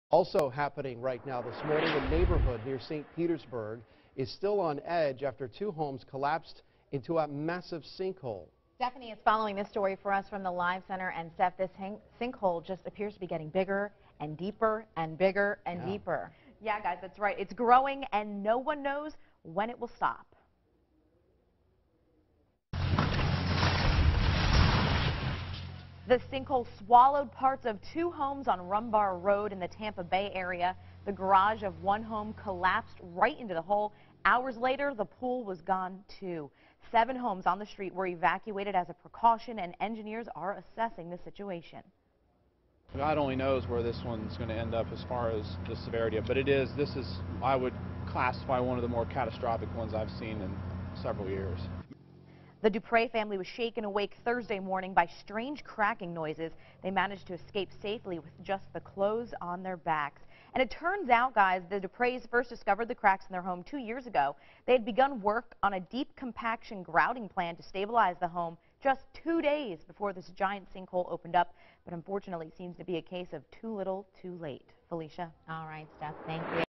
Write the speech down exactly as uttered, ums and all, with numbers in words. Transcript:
Also happening right now this morning, a neighborhood near Saint Petersburg is still on edge after two homes collapsed into a massive sinkhole. Stephanie is following this story for us from the Live Center, and Steph, this sinkhole just appears to be getting bigger and deeper and bigger and Yeah. deeper. Yeah, guys, that's right. It's growing, and no one knows when it will stop. The sinkhole swallowed parts of two homes on Rumbar Road in the Tampa Bay area. The garage of one home collapsed right into the hole. Hours later, the pool was gone too. Seven homes on the street were evacuated as a precaution, and engineers are assessing the situation. God only knows where this one's going to end up as far as the severity of it, but it is, this is, I would classify one of the more catastrophic ones I've seen in several years. The Dupre family was shaken awake Thursday morning by strange cracking noises. They managed to escape safely with just the clothes on their backs. And it turns out, guys, the Dupres first discovered the cracks in their home two years ago. They had begun work on a deep compaction grouting plan to stabilize the home just two days before this giant sinkhole opened up. But unfortunately, it seems to be a case of too little, too late. Felicia. All right, Steph, thank you.